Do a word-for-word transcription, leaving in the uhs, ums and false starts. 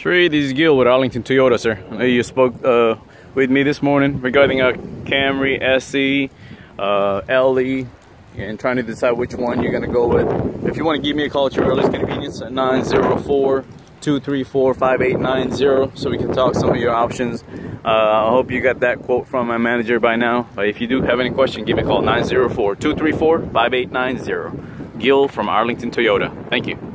Sri, this is Gil with Arlington Toyota, sir. I know you spoke uh, with me this morning regarding a Camry S E, uh, L E, and trying to decide which one you're going to go with. If you want to give me a call at your earliest convenience at nine zero four, two three four, five eight nine zero so we can talk some of your options. Uh, I hope you got that quote from my manager by now. But if you do have any question, give me a call nine zero four, two three four, five eight nine zero. Gil from Arlington Toyota. Thank you.